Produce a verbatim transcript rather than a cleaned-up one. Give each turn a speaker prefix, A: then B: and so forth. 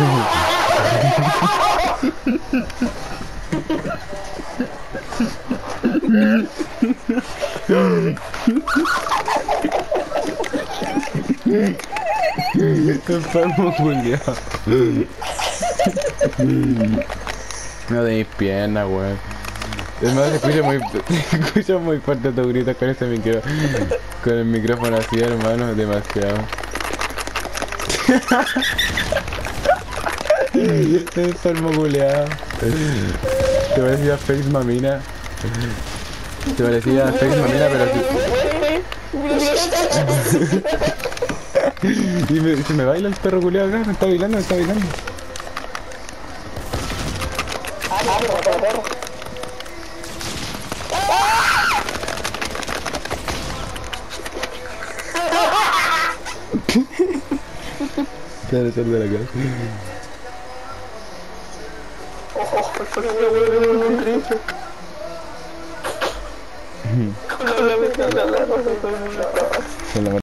A: Enfermo culiao. No tenéis piernas, weón. Es más, se escucha muy, se escucha muy fuerte tu grito con ese micro, con el micrófono así, hermano, demasiado. Enfermo culiao. Te parecía Félix Mamina. Te parecía Félix Mamina, pero sí. Y me, se me baila el perro culiao acá, me está bailando, me está bailando. Claro, sal de la casa. Con la